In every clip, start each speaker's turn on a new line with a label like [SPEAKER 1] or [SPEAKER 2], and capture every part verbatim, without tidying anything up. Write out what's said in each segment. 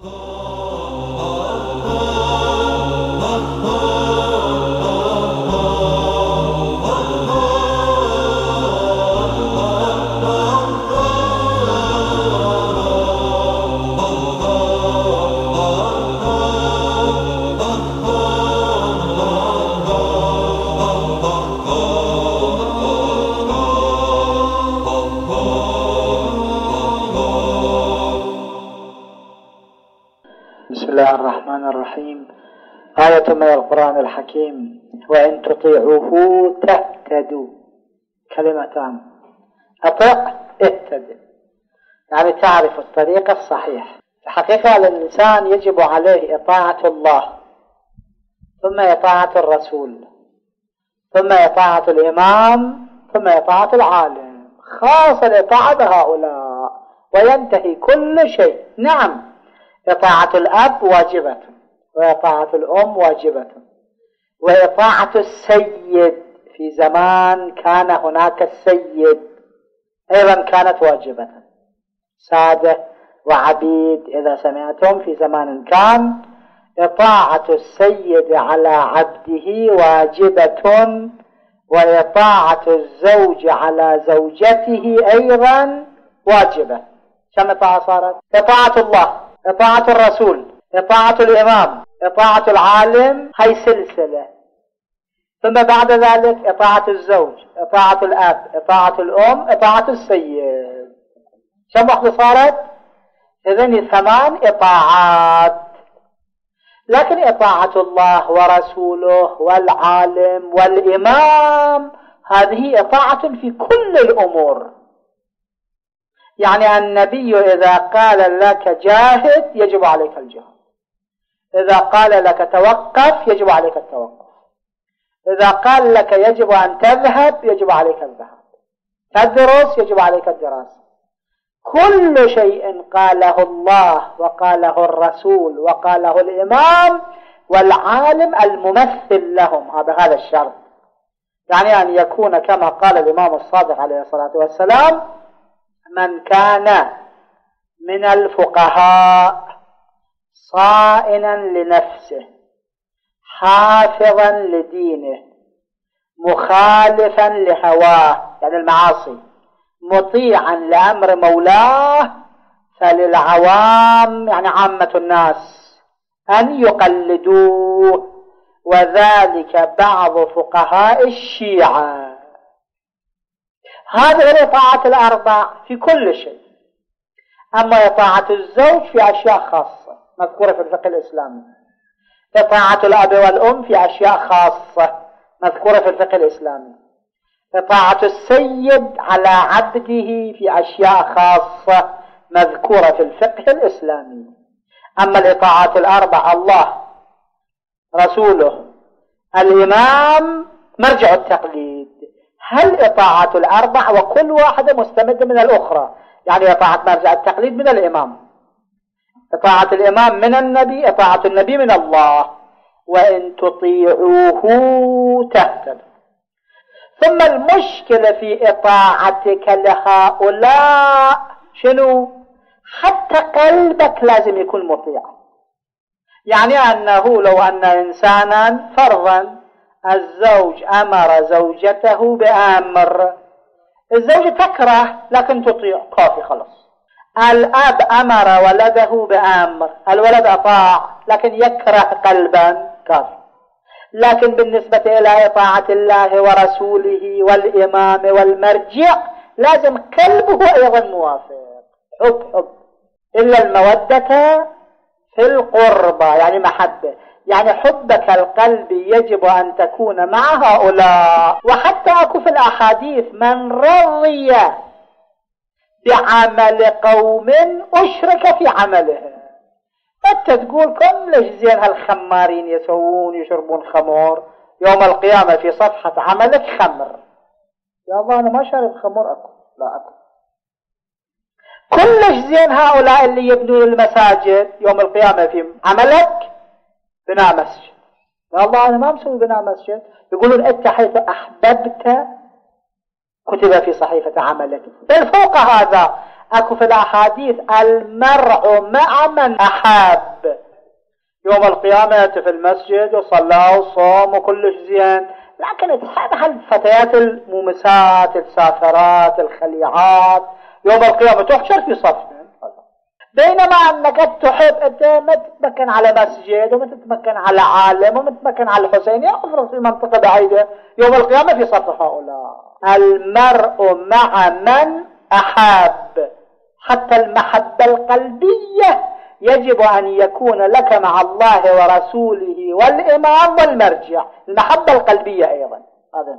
[SPEAKER 1] بسم الله الرحمن الرحيم. آية من القرآن الحكيم: وإن تطيعوه تهتدوا. كلمتان: أطع اهتد، يعني تعرف الطريق الصحيح. الحقيقة الإنسان يجب عليه إطاعة الله، ثم إطاعة الرسول، ثم إطاعة الإمام، ثم إطاعة العالم، خاصة الإطاعة بهؤلاء، وينتهي كل شيء. نعم، إطاعة الأب واجبة، وإطاعة الأم واجبة، وإطاعة السيد في زمان كان هناك السيد أيضا كانت واجبة. سادة وعبيد إذا سمعتم في زمان كان، إطاعة السيد على عبده واجبة، وإطاعة الزوج على زوجته أيضا واجبة. كم إطاعة صارت؟ إطاعة الله، إطاعة الرسول، إطاعة الإمام، إطاعة العالم، هي سلسلة. ثم بعد ذلك إطاعة الزوج، إطاعة الأب، إطاعة الأم، إطاعة السيد. كم واحدة صارت؟ إذن ثمان إطاعات. لكن إطاعة الله ورسوله والعالم والإمام هذه إطاعة في كل الأمور. يعني النبي إذا قال لك جاهد يجب عليك الجهاد، إذا قال لك توقف يجب عليك التوقف، إذا قال لك يجب أن تذهب يجب عليك الذهاب، تدرس يجب عليك الدراسة. كل شيء قاله الله وقاله الرسول وقاله الإمام والعالم الممثل لهم، هذا هذا الشرط. يعني أن يكون كما قال الإمام الصادق عليه الصلاة والسلام: من كان من الفقهاء صائنا لنفسه حافظا لدينه مخالفا لهواه، يعني المعاصي، مطيعا لأمر مولاه، فللعوام يعني عامة الناس أن يقلدوه، وذلك بعض فقهاء الشيعة. هذه الإطاعة الأربع في كل شيء. أما إطاعة الزوج في أشياء خاصة مذكورة في الفقه الإسلامي، إطاعة الأب والأم في أشياء خاصة مذكورة في الفقه الإسلامي، إطاعة السيد على عبده في أشياء خاصة مذكورة في الفقه الإسلامي. أما الإطاعات الأربع: الله، رسوله، الإمام، مرجع التقليد. هل إطاعة الأربع وكل واحدة مستمدة من الأخرى؟ يعني إطاعة مرجع التقليد من الإمام، إطاعة الإمام من النبي، إطاعة النبي من الله. وإن تطيعوه تهتدوا. ثم المشكلة في إطاعتك لهؤلاء شنو؟ حتى قلبك لازم يكون مطيع. يعني أنه لو أن إنسانا فرضا الزوج أمر زوجته بأمر، الزوجة تكره لكن تطيع، كافي خلاص. الأب أمر ولده بأمر، الولد أطاع لكن يكره قلبا، كافي. لكن بالنسبة إلى إطاعة الله ورسوله والإمام والمرجع لازم قلبه أيضا موافق. حب حب إلا المودة في القربى، يعني محبة، يعني حبك القلبي يجب أن تكون مع هؤلاء. وحتى أكو في الأحاديث: من رضي بعمل قوم أشرك في عمله. أنت تقول كم ليش زين هالخمارين يسوون يشربون خمر، يوم القيامة في صفحة عملك خمر. يا الله أنا ما شارب خمر. أكو لا أكو. كلش زين هؤلاء اللي يبنون المساجد، يوم القيامة في عملك بناء مسجد. يا الله أنا ما مسوي بناء مسجد. يقولون أنت حيث أحببت كتب في صحيفة عملك. بل فوق هذا اكو في الاحاديث المرء مع من احب. يوم القيامة في المسجد وصلى وصام وكلش زين، لكن تحب هالفتيات المومسات السافرات الخليعات يوم القيامة تحشر في صفهم. بينما انك تحب انت ما تتمكن على مسجد وما تتمكن على عالم وما تتمكن على الحسين، افرض في منطقة بعيدة يوم القيامة في صف هؤلاء. المرء مع من احب. حتى المحبة القلبية يجب ان يكون لك مع الله ورسوله والامام والمرجع، المحبة القلبية ايضا هذا.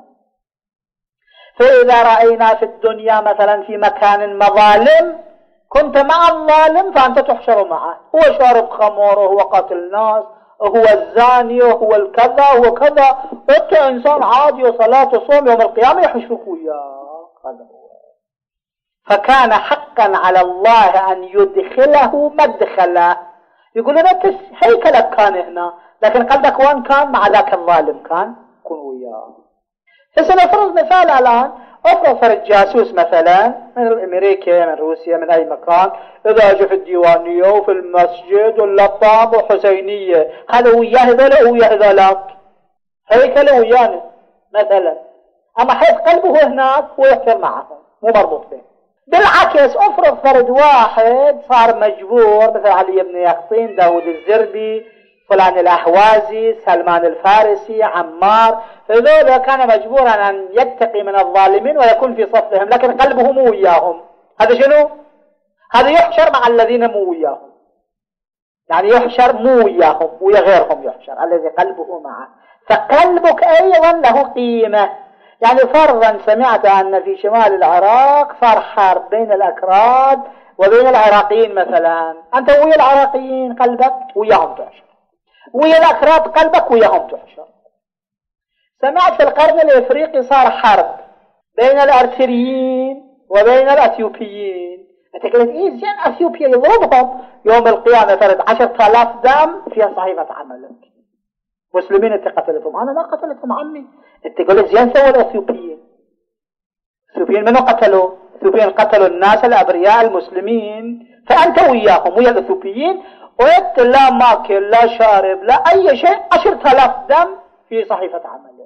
[SPEAKER 1] فاذا رأينا في الدنيا مثلا في مكان مظالم كنت مع الظالم فأنت تحشر معه، هو شارب خمر وهو قاتل الناس وهو الزاني وهو الكذا وهو كذا، أنت إنسان عادي وصلاة وصوم، يوم القيامة يحشرك وياه. هذا هو. فكان حقا على الله أن يدخله مدخله. يقول أنت هيكلك كان هنا لكن قلبك وين كان؟ مع ذاك الظالم كان كن وياه. فسنفرض مثال الآن، افرض فرد جاسوس مثلا من امريكا من روسيا من اي مكان، اذا اجى في الديوانيه وفي المسجد واللطام وحسينيه، هذا وياه هذول وياه هذولاك، هيكل ويانا مثلا. اما حيث قلبه هناك هو يحشر معهم مو مربوط به. بالعكس افرض فرد واحد صار مجبور مثل علي بن يقطين، داود الزربي، فلان الأحوازي، سلمان الفارسي، عمار، هذول كان مجبورا أن يتقي من الظالمين ويكون في صفهم، لكن قلبه مو وياهم. هذا شنو؟ هذا يحشر مع الذين مو وياهم، يعني يحشر مو وياهم ويا غيرهم يحشر، الذي قلبه معه. فقلبك أيضا له قيمة. يعني فرضا سمعت أن في شمال العراق صار حرب بين الأكراد وبين العراقيين مثلا، أنت ويا العراقيين قلبك وياهم تحشر، ويا الأكراد قلبك وياهم تحشر. سمعت في القرن الإفريقي صار حرب بين الأرتريين وبين الأثيوبيين، أنت قلت إيه زين أثيوبيا يضربهم، يوم القيامة فرد عشرة آلاف دم فيها صحيفة عملك، مسلمين أنت قتلتهم، أنا ما قتلتهم عمي. أنت قلت زين سووا الأثيوبيين، الأثيوبيين منو قتلوا؟ الأثيوبيين قتلوا الناس الأبرياء المسلمين، فأنت وياهم ويا الأثيوبيين، وانت لا ماكل لا شارب لا اي شيء، عشرة آلاف دم في صحيفة عملك.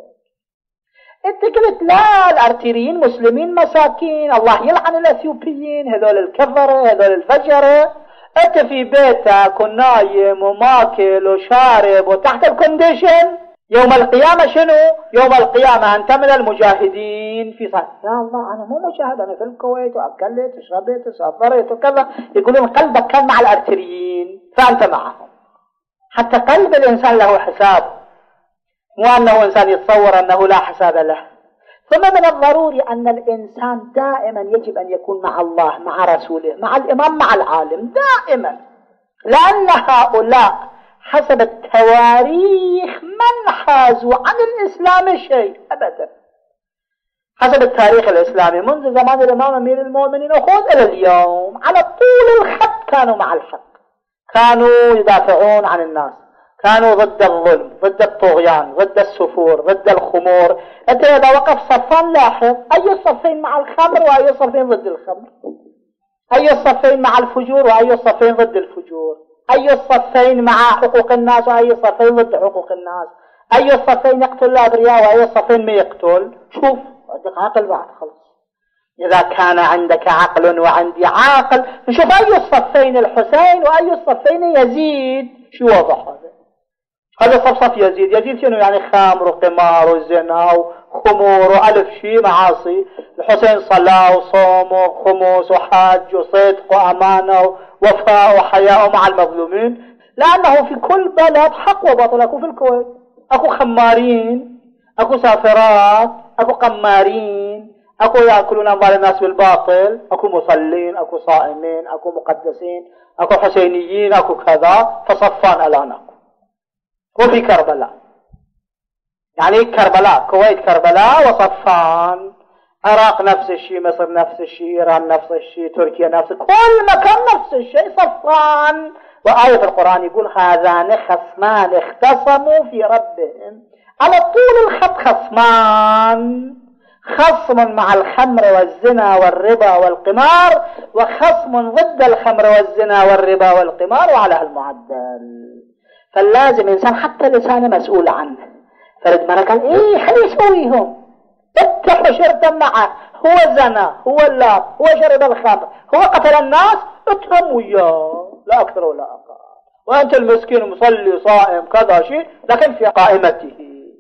[SPEAKER 1] انت قلت لا الارتريين مسلمين مساكين، الله يلعن الاثيوبيين هذول الكفرة هذول الفجرة. انت في بيتك ونايم وماكل وشارب وتحت الكونديشن، يوم القيامة شنو؟ يوم القيامة انت من المجاهدين في صحيح. يا الله انا مو مجاهد، انا في الكويت واكلت وشربت وسافرت وكذا. يقولون قلبك كان مع الارتريين فانت معهم. حتى قلب الانسان له حساب، مو انه انسان يتصور انه لا حساب له. ثم من الضروري ان الانسان دائما يجب ان يكون مع الله مع رسوله مع الامام مع العالم دائما، لان هؤلاء حسب التواريخ من حازوا عن الإسلام شيء أبدا. حسب التاريخ الإسلامي منذ زمان الإمام أمير المؤمنين وخذ إلى اليوم على طول الخط كانوا مع الحق، كانوا يدافعون عن الناس، كانوا ضد الظلم ضد الطغيان ضد السفور ضد الخمور. أنت إذا وقف صفان لاحظ أي الصفين مع الخمر وأي الصفين ضد الخمر، أي الصفين مع الفجور وأي الصفين ضد الفجور، أي الصفين مع حقوق الناس وأي الصفين ضد حقوق الناس، أي الصفين يقتل الأبرياء وأي الصفين ما يقتل. شوف عندك عقل بعد خلص. إذا كان عندك عقل وعندي عاقل نشوف أي الصفين الحسين وأي الصفين يزيد. شو وضح هذا؟ هذا صف صف يزيد. يزيد شنو يعني؟ خمر وقمار وزنا وخمور وألف شيء معاصي. الحسين صلاة وصوم وخموس وحج وصدق وأمانة وفاء وحياء مع المظلومين، لأنه في كل بلد حق وباطل. أكو في الكويت أكو خمارين، أكو سافرات، أكو قمارين، أكو يأكلون أموال الناس بالباطل، أكو مصلين، أكو صائمين، أكو مقدسين، أكو حسينيين، أكو كذا. فصفان الآن أكو. وفي كربلاء، يعني كربلاء كويت كربلاء وصفان، عراق نفس الشيء، مصر نفس الشيء، إيران نفس الشيء، تركيا نفس، كل مكان نفس الشيء صفان. وآية في القرآن يقول هذان خصمان اختصموا في ربهم، على طول الخط خصمان. خصم مع الخمر والزنا والربا والقمار، وخصم ضد الخمر والزنا والربا والقمار، وعلى هالمعدل. فاللازم إنسان حتى لسانه مسؤول عنه. فرد مرة قال إيه خليه يسويهم، انت حشرت معه، هو زنا، هو اللاب، هو شرب الخمر، هو قتل الناس، اتهم وياه، لا أكثر ولا أقل. وأنت المسكين مصلي صائم كذا شيء، لكن في قائمته.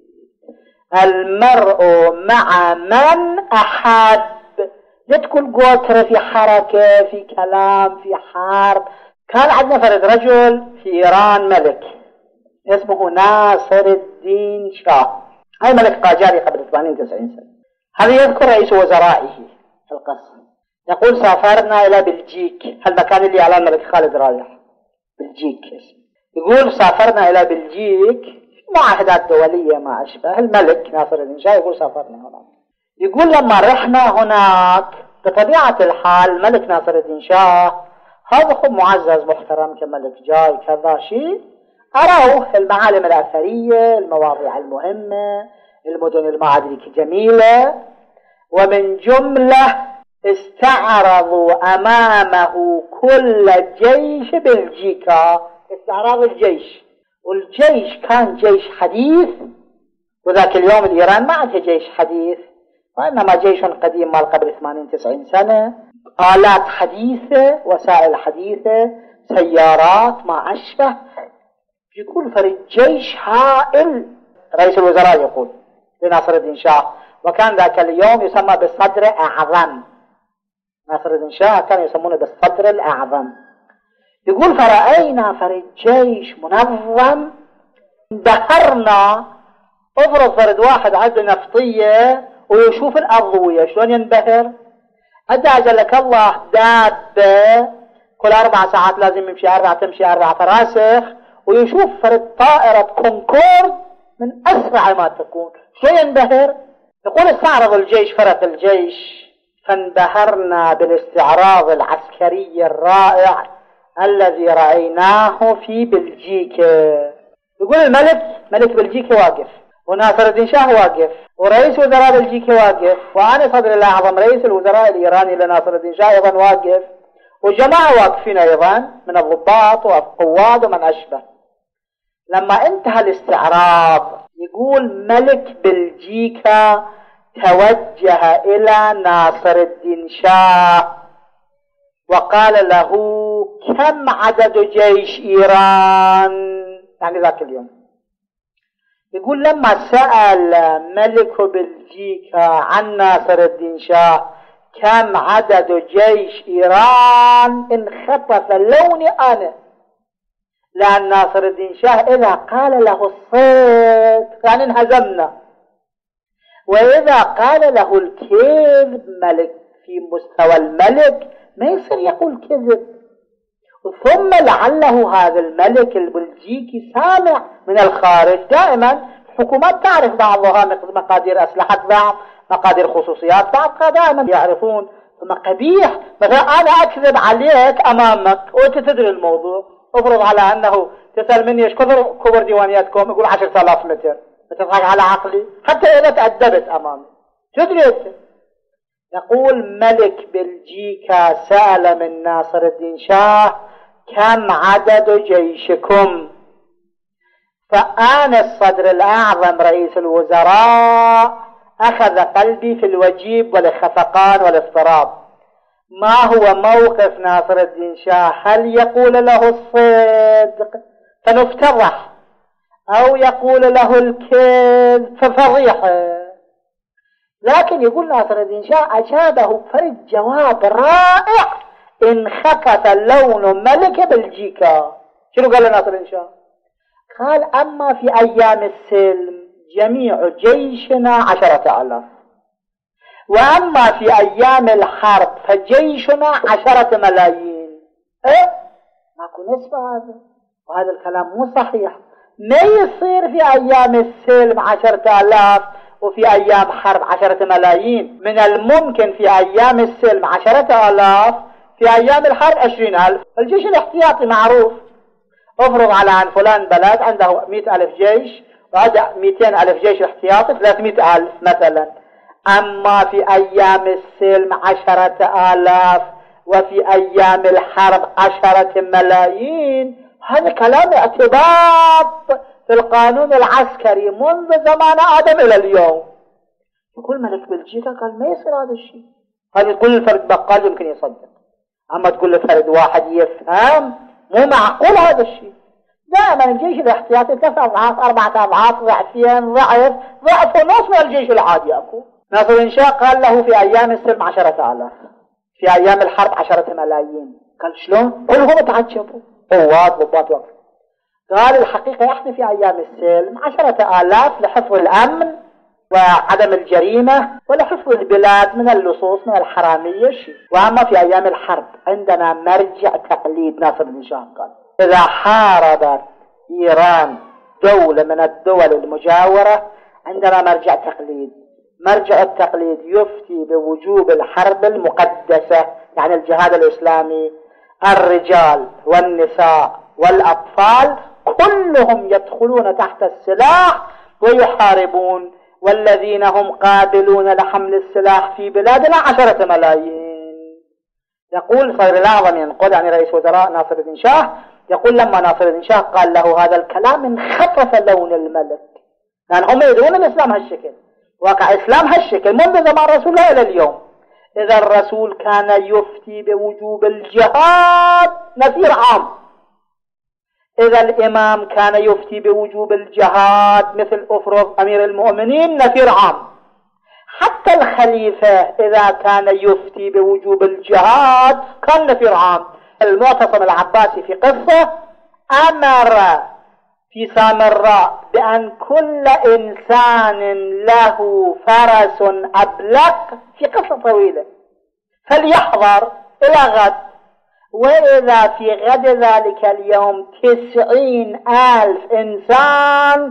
[SPEAKER 1] المرء مع من أحب. يدخل قوتر في حركة، في كلام، في حرب. كان عندنا فرد رجل في إيران ملك اسمه ناصر الدين شاه، هاي ملك قاجاري قبل ثمانين تسعين سنة. هذا يذكر رئيس وزرائه في القصة، يقول سافرنا إلى بلجيك، هالمكان اللي على الملك خالد رايح، بلجيك اسم. يقول سافرنا إلى بلجيك، معاهدات دولية ما أشبه. الملك ناصر الدين شاه يقول سافرنا هناك. يقول لما رحنا هناك بطبيعة الحال ملك ناصر الدين شاه هذا خب معزز محترم كملك جاي كذا شيء، أروه المعالم الأثرية، المواضيع المهمة، المدن المعادلة جميلة، ومن جملة استعرضوا أمامه كل جيش بلجيكا، استعراض الجيش. والجيش كان جيش حديث، وذاك اليوم الإيران ما عندها جيش حديث، وإنما جيش قديم مال قبل ثمانين تسعين سنة، آلات حديثة، وسائل حديثة، سيارات ما أشبه. يقول فريد جيش هائل. رئيس الوزراء يقول لناصر الدين شاه، وكان ذاك اليوم يسمى بالصدر أعظم. ناصر الدين شاه كان يسمونه بالصدر الأعظم. يقول فرأينا فريد جيش منظم، انبهرنا. افرض فرد واحد عنده نفطية ويشوف الأضوية شلون ينبهر. أدى أجلك الله دابة كل أربع ساعات لازم يمشي أربعة، تمشي أربعة فراسخ، ويشوف فرد طائرة كونكورد من أسرع ما تكون، شو ينبهر؟ يقول استعرض الجيش، فرق الجيش، فانبهرنا بالاستعراض العسكري الرائع الذي رأيناه في بلجيكا. يقول الملك، ملك بلجيكا واقف، وناصر الدين شاه واقف، ورئيس وزراء بلجيكا واقف، وأنا صدر الأعظم رئيس الوزراء الإيراني لناصر الدين شاه أيضا واقف، وجماعة واقفين أيضا من الضباط والقواد ومن أشبه. لما انتهى الاستعراض يقول ملك بلجيكا توجه إلى ناصر الدين شاه وقال له كم عدد جيش إيران؟ يعني ذاك اليوم. يقول لما سأل ملك بلجيكا عن ناصر الدين شاه كم عدد جيش إيران انخطف لوني أنا، لأن ناصر الدين شاه إذا قال له الصدق يعني انهزمنا، وإذا قال له الكذب ملك في مستوى الملك ما يصير يقول كذب. ثم لعله هذا الملك البلجيكي سامع من الخارج، دائما الحكومات تعرف بعضها مقادير أسلحة بعض، مقادير خصوصيات بعض، دائما يعرفون. ثم قبيح مثلا أنا أكذب عليك أمامك وأنت تدري الموضوع، افرض على أنه تسأل مني ايش كثر كبر ديوانياتكم، يقول عشرة آلاف متر، بتضحك على عقلي حتى إذا تأدبت أمامي تدري أنت. يقول ملك بلجيكا سأل من ناصر الدين شاه كم عدد جيشكم؟ فآن الصدر الأعظم رئيس الوزراء أخذ قلبي في الوجيب والخفقان والاضطراب. ما هو موقف ناصر الدين شاه؟ هل يقول له الصدق فنفتضح، أو يقول له الكذب ففضيحة؟ لكن يقول ناصر الدين شاه أجابه فرد جواب رائع انخفض لون ملك بلجيكا. شنو قال ناصر الدين شاه؟ قال أما في أيام السلم جميع جيشنا عشرة آلاف، وأما في أيام الحرب فجيشنا عشرة ملايين. إيه؟ ماكو نسبة هذا، وهذا الكلام مو صحيح. ما يصير في أيام السلم عشرة آلاف وفي أيام حرب عشرة ملايين. من الممكن في أيام السلم عشرة آلاف، في أيام الحرب عشرين ألف. الجيش الاحتياطي معروف. افرض على عن فلان بلد عنده مئة ألف جيش وعنده مئتين ألف جيش احتياطي، ثلاثمئة ألف مثلا. أما في أيام السلم عشرة آلاف وفي أيام الحرب عشرة ملايين، هذا كلام اعتباط في القانون العسكري منذ زمان آدم إلى اليوم. يقول ملك بلجيكا قال ما يصير هذا الشيء، هذا تقول الفرد بقال يمكن يصدق، أما تقول الفرد واحد يفهم مو معقول هذا الشيء. دائما الجيش الاحتياطي ثلاث أضعاف أربعة أضعاف ضعفين ضعف ضعف ونص من الجيش العادي أكو. ناصر الدين قال له في أيام السلم عشرة آلاف، في أيام الحرب عشرة ملايين. قال شلون؟ كلهم تعجبوا، قوات ضباط وقف. قال الحقيقة احنا في أيام السلم عشرة آلاف لحفظ الأمن وعدم الجريمة ولحفظ البلاد من اللصوص من الحرامية شيء. وأما في أيام الحرب عندنا مرجع تقليد. ناصر الدين قال إذا حاربت إيران دولة من الدول المجاورة عندنا مرجع تقليد. مرجع التقليد يفتي بوجوب الحرب المقدسة، يعني الجهاد الإسلامي. الرجال والنساء والأطفال كلهم يدخلون تحت السلاح ويحاربون، والذين هم قابلون لحمل السلاح في بلادنا عشرة ملايين. يقول صدر الأعظم ينقل عن رئيس وزراء ناصر الدين شاه، يقول لما ناصر الدين شاه قال له هذا الكلام انخفف لون الملك، لأن هم يدرون الإسلام هالشكل، واقع إسلام هالشكل منذ زمان رسول الله إلى اليوم. إذا الرسول كان يفتي بوجوب الجهاد نفير عام، إذا الإمام كان يفتي بوجوب الجهاد مثل أفرض أمير المؤمنين نفير عام، حتى الخليفة إذا كان يفتي بوجوب الجهاد كان نفير عام. المعتصم العباسي في قصة أمر في سامراء بأن كل إنسان له فرس أبلق في قصة طويلة فليحضر إلى غد، وإذا في غد ذلك اليوم تسعين ألف إنسان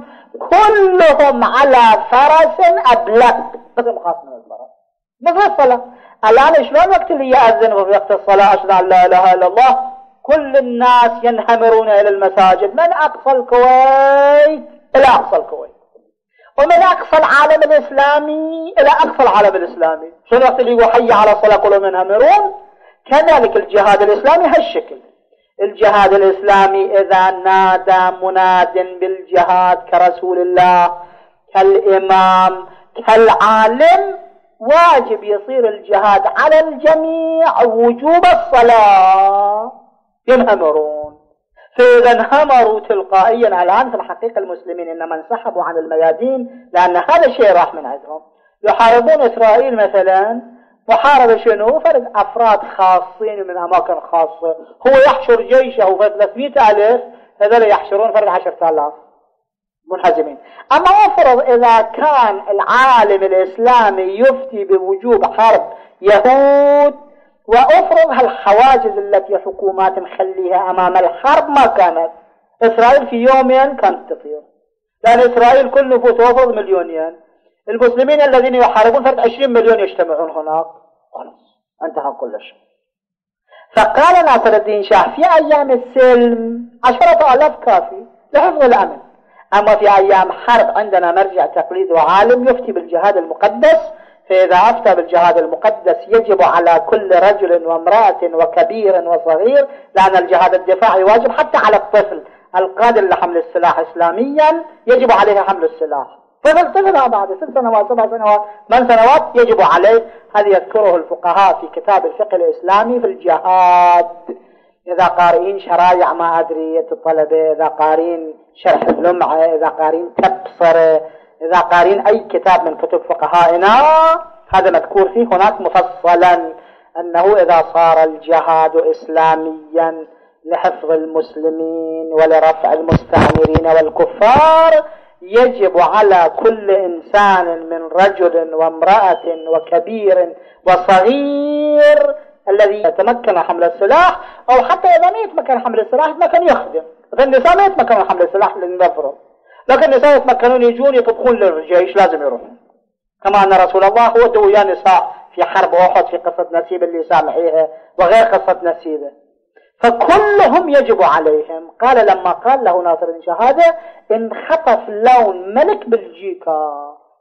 [SPEAKER 1] كلهم على فرس أبلق، بس مخاص من الفرس مثل الصلاة. الآن شلون وقت اللي يأذن وفي وقت الصلاة أشهد أن لا إله إلا الله كل الناس ينهمرون إلى المساجد من أقصى الكويت إلى أقصى الكويت، ومن أقصى العالم الإسلامي إلى أقصى العالم الإسلامي. شلون وقت اللي يقول حي على الصلاة كلهم ينهمرون. كذلك الجهاد الإسلامي هالشكل. الجهاد الإسلامي إذا نادى مناد بالجهاد كرسول الله كالإمام كالعالم واجب يصير الجهاد على الجميع وجوب الصلاة، ينهمرون. فإذا انهمروا تلقائيا الآن في الحقيقة المسلمين إنما انسحبوا عن الميادين لأن هذا الشيء راح من عندهم. يحاربون إسرائيل مثلا محاربة شنو؟ فرد أفراد خاصين من أماكن خاصة، هو يحشر جيشه فرد ثلاثمئة ألف، هذول يحشرون فرد عشرة آلاف منهزمين. أما أفرض إذا كان العالم الإسلامي يفتي بوجوب حرب يهود، وأفرض هالحواجز التي حكومات مخليها أمام الحرب ما كانت، إسرائيل في يومين كانت تطير، لأن إسرائيل كل نفوس وفرض مليونين، المسلمين الذين يحاربون فرد عشرين مليون يجتمعون هناك، خلاص انتهى كل شيء. فقال ناصر الدين شاه في أيام السلم عشرة آلاف كافي لحفظ الأمن، أما في أيام حرب عندنا مرجع تقليد وعالم يفتي بالجهاد المقدس، فإذا أفتى بالجهاد المقدس يجب على كل رجل وامرأة وكبير وصغير، لأن الجهاد الدفاعي واجب حتى على الطفل القادر لحمل السلاح إسلاميا يجب عليه حمل السلاح. طفل طفل بعد ست سنوات سبع سنوات من سنوات يجب عليه. هذا يذكره الفقهاء في كتاب الفقه الإسلامي في الجهاد. إذا قارئين شرايع ما أدري الطلبة، إذا قارئين شرح اللمعة، إذا قارئين تبصرة، إذا قارئين أي كتاب من كتب فقهائنا هذا مذكور فيه هناك مفصلا أنه إذا صار الجهاد إسلاميا لحفظ المسلمين ولرفع المستعمرين والكفار يجب على كل إنسان من رجل وامرأة وكبير وصغير الذي يتمكن حمل السلاح، أو حتى إذا ما يتمكن حمل السلاح يتمكن يخدم. النساء ما يتمكنون حمل السلاح للنفر، لكن النساء يتمكنون يجون يطبخون للجيش لازم يروحون، كما أن رسول الله هو دويا نساء في حرب أحد في قصة نسيب اللي سامحيها وغير قصة نسيبه، فكلهم يجب عليهم. قال لما قال له ناصر الدين شاه هذا انخطف لون ملك بلجيكا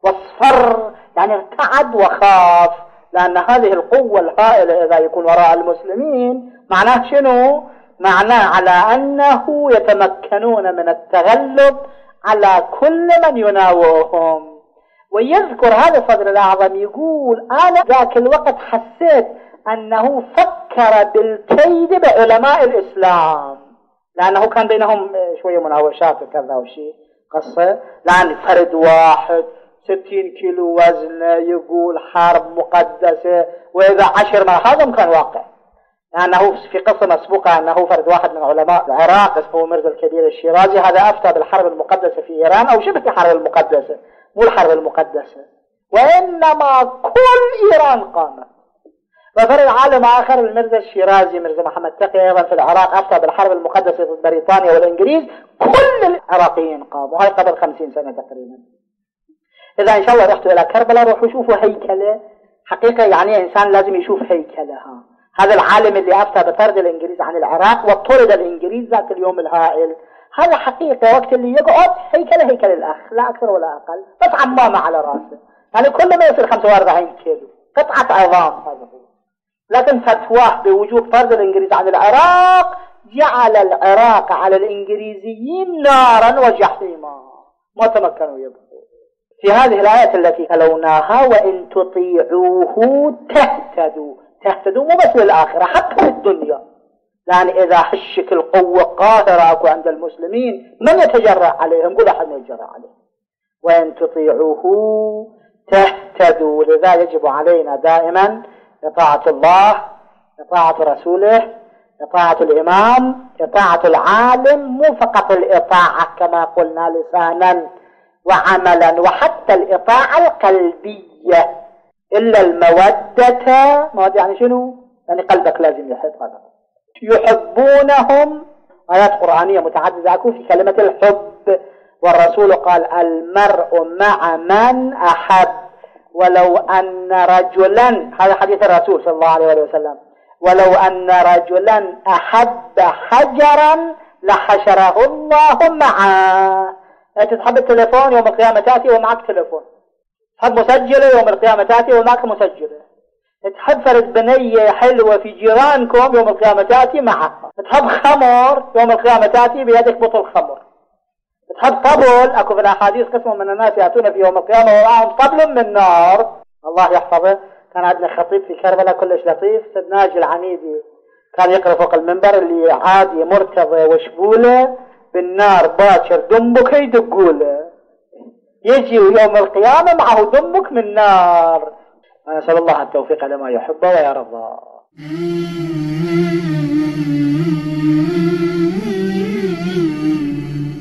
[SPEAKER 1] واصفر يعني ارتعد وخاف، لأن هذه القوة الهائلة إذا يكون وراء المسلمين معناه شنو؟ معناه على أنه يتمكنون من التغلب على كل من يناوئهم. ويذكر هذا الصدر الأعظم يقول أنا ذاك الوقت حسيت أنه فكر بالكيد بعلماء الإسلام، لأنه كان بينهم شوية مناوشات وكذا وشيء قصة، لأن فرد واحد ستين كيلو وزن يقول حرب مقدسة، وإذا عشر ما هذا كان واقع، لأنه في قصة مسبوقة أنه فرد واحد من علماء العراق اسمه مرزا الكبير الشيرازي، هذا أفتى بالحرب المقدسة في إيران أو شبه الحرب المقدسة، مو الحرب المقدسة، وإنما كل إيران قامت. وفرد عالم آخر المرزا الشيرازي مرزا محمد تقي أيضا في العراق أفتى بالحرب المقدسة ضد بريطانيا والإنجليز، كل العراقيين قاموا، هاي قبل خمسين سنة تقريبا. إذا إن شاء الله رحتوا إلى كربلاء روحوا شوفوا هيكلة حقيقة، يعني إنسان لازم يشوف هيكلها. هذا العالم اللي أفتى بطرد الإنجليز عن العراق وطرد الإنجليز ذاك اليوم الهائل، هذا حقيقة وقت اللي يقعد هيكلة هيكل الأخ، لا أكثر ولا أقل، بس عمامة على رأسه، يعني كل ما يصير خمسة وأربعين كيلو قطعة عظام هذا هو. لكن فتواه بوجوب طرد الإنجليز عن العراق جعل العراق على الإنجليزيين نارا وجحيما، ما تمكنوا يبقوا. في هذه الآية التي تلوناها وإن تطيعوه تهتدوا، تهتدوا مو بس للآخرة حتى للدنيا، لأن إذا حشك القوة قاهرة أكو عند المسلمين من يتجرأ عليهم؟ قل أحد يتجرأ عليهم. وإن تطيعوه تهتدوا، لذا يجب علينا دائما إطاعة الله، إطاعة رسوله، إطاعة الإمام، إطاعة العالم، مو فقط الإطاعة كما قلنا لسانا وعملا، وحتى الإطاعة القلبية، إلا المودة. مودة يعني شنو؟ يعني قلبك لازم يحب، هذا يحبونهم، آيات قرآنية متعددة أكو في كلمة الحب، والرسول قال المرء مع من أحب، ولو أن رجلا، هذا حديث الرسول صلى الله عليه وسلم، ولو أن رجلا أحب حجرا لحشره الله معه. أنت تحب التليفون يوم القيامة تأتي ومعك تليفون، تحب مسجلة يوم القيامة تأتي ومعك مسجلة، تحب فرد بنية حلوة في جيرانكم يوم القيامة تأتي معها، تحب خمر يوم القيامة تأتي بيدك بطل خمر، تحب طبل، أكو في الأحاديث قسم من الناس يأتون في يوم القيامة ومعهم طبل من نار، الله يحفظه. كان عندنا خطيب في كربلاء كلش لطيف، سيد ناجي العنيدي، كان يقرأ فوق المنبر اللي عادي مرتضى وشبوله بالنار باكر دمك يدقوله، يجي يوم القيامة معه دمك من نار. أسأل الله التوفيق لما يحبه ويرضى.